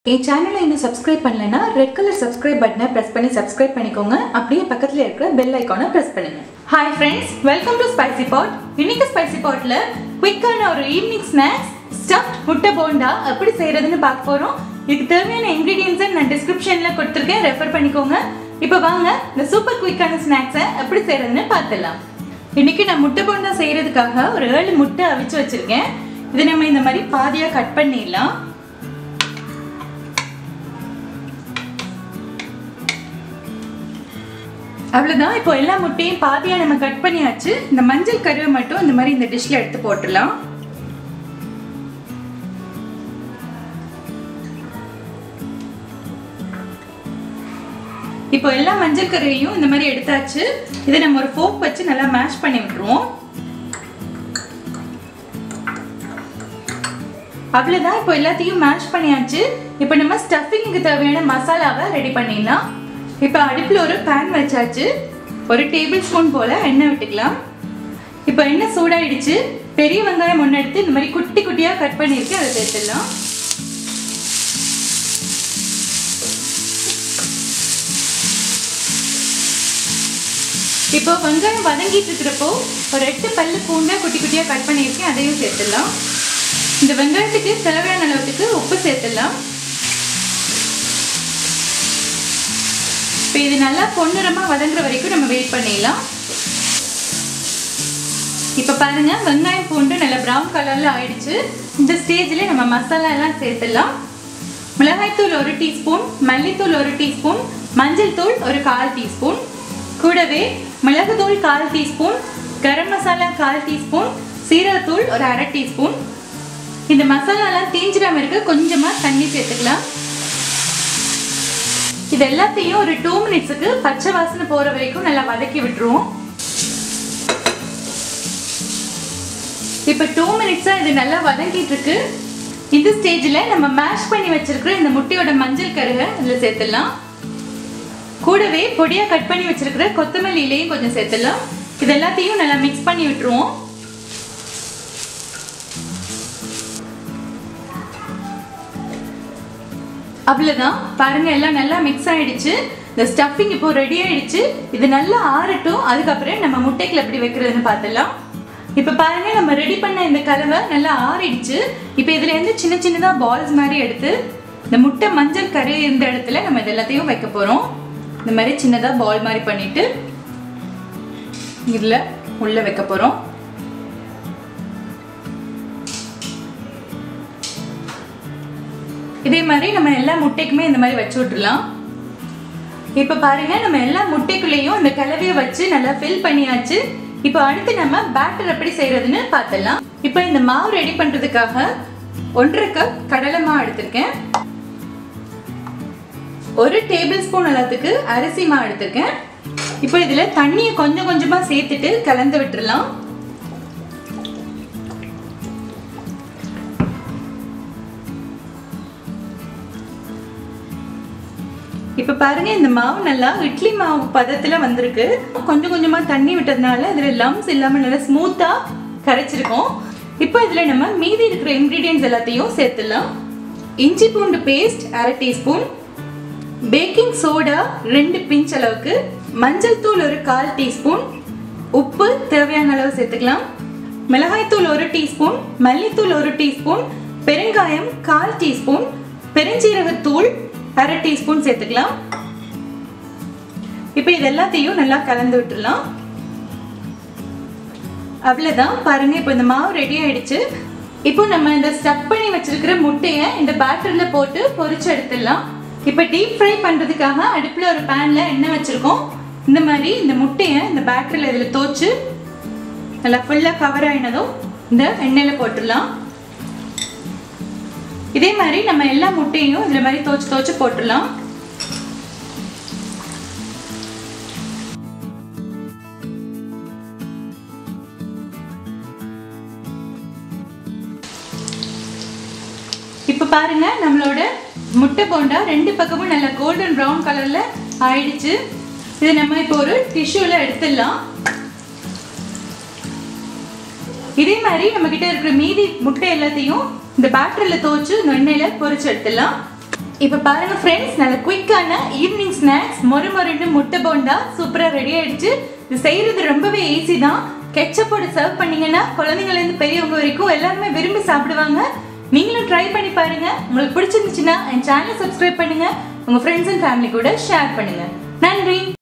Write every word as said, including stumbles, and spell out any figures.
என் சேனலை இன்னும் சப்ஸ்கிரைப் பண்ணலைன்னா ரெட் கலர் சப்ஸ்கிரைப் பட்டனை ப்ரெஸ் பண்ணி சப்ஸ்கிரைப் பண்ணிக்கோங்க. அப்படியே பக்கத்தில் இருக்கிற பெல் ஐக்கானை ப்ரெஸ் பண்ணுங்க. Hi friends, welcome to spicy pot. இன்னைக்கு ஸ்பைசி பாட்டில் குயிக்கான ஒரு ஈவினிங் ஸ்நாக்ஸ் ஸ்டஃப்ட் முட்டை போண்டா எப்படி செய்கிறதுன்னு பார்க்க போகிறோம். இதுக்கு தேவையான இன்க்ரீடியன்ஸை நான் டிஸ்கிரிப்ஷனில் கொடுத்துருக்கேன், ரெஃபர் பண்ணிக்கோங்க. இப்போ வாங்க இந்த சூப்பர் குயிக்கான ஸ்நாக்ஸை எப்படி செய்கிறதுன்னு பார்த்துடலாம். இன்றைக்கி நான் முட்டை போண்டா செய்கிறதுக்காக ஒரு ஏழு முட்டை அவிச்சு வச்சுருக்கேன். இதை நம்ம இந்த மாதிரி பாதியாக கட் பண்ணிடலாம். அவ்வளோதான். இப்போ எல்லா முட்டையும் பாதியாக நம்ம கட் பண்ணியாச்சு. இந்த மஞ்சள் கருவை மட்டும் இந்த மாதிரி இந்த டிஷ்ல எடுத்து போட்டுடலாம். இப்போ எல்லா மஞ்சள் கருவையும் இந்த மாதிரி எடுத்தாச்சு. இதை நம்ம ஒரு ஃபோர்க் வச்சு நல்லா மேஷ் பண்ணி விட்டுருவோம். அவ்வளோதான். இப்போ எல்லாத்தையும் மேஷ் பண்ணியாச்சு. இப்போ நம்ம ஸ்டஃபிங்க்கு தேவையான மசாலாவை ரெடி பண்ணிடலாம். இப்போ அடுப்பில் ஒரு பேன் வச்சாச்சு. ஒரு டேபிள் ஸ்பூன் போல் எண்ணெய் விட்டுக்கலாம். இப்போ எண்ணெய் சூடாயிடுச்சு. பெரிய வெங்காயம் ஒன்று எடுத்து இந்த மாதிரி குட்டி குட்டியாக கட் பண்ணியிருக்கு, அதை சேர்த்துடலாம். இப்போ வெங்காயம் வதங்கிட்டு இருக்கிறப்போ ஒரு எட்டு பல்லு பூண்டை குட்டி குட்டியாக கட் பண்ணியிருக்கேன், அதையும் சேர்த்துடலாம். இந்த வெங்காயத்துக்கு தேவையான அளவுக்கு உப்பு சேர்த்துடலாம். இப்போ இது நல்லா பொன்னிறமாக வதங்குற வரைக்கும் நம்ம வெயிட் பண்ணிடலாம். இப்போ பாருங்க, வெங்காயம் பூண்டு நல்லா ப்ரௌன் கலரில் ஆயிடுச்சு. இந்த ஸ்டேஜில் நம்ம மசாலா எல்லாம் சேர்த்துடலாம். மிளகாய்த்தூள் ஒரு டீஸ்பூன், மல்லித்தூள் ஒரு டீஸ்பூன், மஞ்சள் தூள் ஒரு கால் டீஸ்பூன், கூடவே மிளகுத்தூள் கால் டீஸ்பூன், கரம் மசாலா கால் டீஸ்பூன், சீரகத்தூள் ஒரு அரை டீஸ்பூன். இந்த மசாலாலாம் தீஞ்சிடாம இருக்க கொஞ்சமாக தண்ணி சேர்த்துக்கலாம். இது எல்லாத்தையும் ஒரு டூ மினிட்ஸுக்கு பச்சை வாசனை போற வரைக்கும் நல்லா வதக்கி விட்டுருவோம். இப்போ டூ மினிட்ஸா இது நல்லா வதங்கிட்டு இருக்கு. இந்த ஸ்டேஜில் நம்ம மேஷ் பண்ணி வச்சிருக்கிற இந்த முட்டையோட மஞ்சள் கருவை இதில் சேர்த்துடலாம். கூடவே பொடியா கட் பண்ணி வச்சிருக்கிற கொத்தமல்லி இலையும் கொஞ்சம் சேர்த்துடலாம். இது எல்லாத்தையும் நல்லா மிக்ஸ் பண்ணி விட்டுருவோம். அவ்வளோதான். பாருங்க, எல்லாம் நல்லா மிக்ஸ் ஆயிடுச்சு. இந்த ஸ்டஃபிங் இப்போ ரெடி ஆயிடுச்சு. இது நல்லா ஆறட்டும். அதுக்கப்புறம் நம்ம முட்டைக்குள்ள எப்படி வைக்கிறதுன்னு பார்த்துடலாம். இப்போ பாருங்க, நம்ம ரெடி பண்ண இந்த கலவை நல்லா ஆறிடுச்சு. இப்போ இதுல இருந்து சின்ன சின்னதாக பால்ஸ் மாதிரி எடுத்து இந்த முட்டை மஞ்சள் கரு இந்த இடத்துல நம்ம இது எல்லாத்தையும் வைக்க போறோம். இந்த மாதிரி சின்னதாக பால் மாதிரி பண்ணிட்டு இதுல உள்ள வைக்க போறோம். இதே மாதிரி நம்ம எல்லா முட்டைக்குமே இந்த மாதிரி வச்சு விட்டுலாம். இப்போ பாருங்க, நம்ம எல்லா முட்டைக்குள்ளேயும் இந்த கலவையை வச்சு நல்லா ஃபில் பண்ணியாச்சு. இப்போ அடுத்து நம்ம பேட்டர் எப்படி செய்யறதுன்னு பார்த்துடலாம். இப்போ இந்த மாவு ரெடி பண்றதுக்காக ஒன்றரை கப் கடலை மாவு எடுத்திருக்கேன். ஒரு டேபிள் ஸ்பூன் அளவுக்கு அரிசி மாவு எடுத்திருக்கேன். இப்போ இதுல தண்ணியை கொஞ்சம் கொஞ்சமா சேர்த்துட்டு கலந்து விட்டுறலாம். இப்போ பாருங்க, இந்த மாவு நல்லா இட்லி மாவு பதத்தில் வந்திருக்கு. கொஞ்சம் கொஞ்சமாக தண்ணி விட்டதுனால இதில் லம்ஸ் இல்லாமல் நல்லா ஸ்மூத்தாக கரைச்சிருக்கோம். இப்போ இதில் நம்ம மீதி இருக்கிற இன்க்ரீடியன்ஸ் எல்லாத்தையும் சேர்த்துடலாம். இஞ்சி பூண்டு பேஸ்ட் அரை டீஸ்பூன், பேக்கிங் சோடா ரெண்டு பிஞ்ச் அளவுக்கு, மஞ்சள் தூள் ஒரு கால் டீஸ்பூன், உப்பு தேவையான அளவு சேர்த்துக்கலாம், மிளகாய்த்தூள் ஒரு டீஸ்பூன், மல்லித்தூள் ஒரு டீஸ்பூன், பெருங்காயம் கால் டீஸ்பூன், பெருஞ்சீரகத்தூள் அரை டீஸ்பூன் சேர்த்துக்கலாம். இப்போ இது எல்லாத்தையும் நல்லா கலந்து விட்டுடலாம். அவ்வளோதான். பாருங்க, இப்போ இந்த மாவு ரெடி ஆயிடுச்சு. இப்போ நம்ம இந்த ஸ்டஃப் பண்ணி வச்சிருக்கிற முட்டையை இந்த பேட்டர்ல போட்டு பொரிச்சு எடுத்துடலாம். இப்போ டீப் ஃப்ரை பண்றதுக்காக அடுப்புல ஒரு பேன்ல எண்ணெய் வச்சிருக்கோம். இந்த மாதிரி இந்த முட்டையை இந்த பேட்டர்ல இதில் தோச்சு நல்லா ஃபுல்லா கவர் ஆயினதும் இந்த எண்ணெயில போட்டுடலாம். இதே மாதிரி நம்ம எல்லா முட்டையும் இதுல மாதிரி தோச்சு தோச்சு போட்டுடலாம். இப்ப பாருங்க, நம்மளோட முட்டை போண்டா ரெண்டு பக்கமும் நல்லா கோல்டன் ப்ரௌன் கலர்ல ஆயிடுச்சு. இதை நம்ம இப்போ ஒரு டிஷ்யூல எடுத்துடலாம். இதே மாதிரி நம்ம கிட்ட இருக்கிற மீதி முட்டை எல்லாத்தையும் இந்த பேட்டரில தோச்சு எண்ணெயில பொரிச்சு எடுத்துடலாம். இப்போ பாருங்க ஃப்ரெண்ட்ஸ், நல்ல குயிக்கான ஈவினிங் ஸ்நாக்ஸ் மொறு மொறுன்னு முட்டை போண்டா சூப்பராக ரெடி ஆயிடுச்சு. இது செய்யறது ரொம்பவே ஈஸி தான். கெச்சப்போட சர்வ் பண்ணீங்கன்னா குழந்தைங்கலேருந்து பெரியவங்க வரைக்கும் எல்லாருமே விரும்பி சாப்பிடுவாங்க. நீங்களும் ட்ரை பண்ணி பாருங்க. உங்களுக்கு பிடிச்சிருந்துச்சுன்னா என் சேனலை சப்ஸ்கிரைப் பண்ணுங்க, உங்க ஃப்ரெண்ட்ஸ் அண்ட் ஃபேமிலி கூட ஷேர் பண்ணுங்க. நன்றி.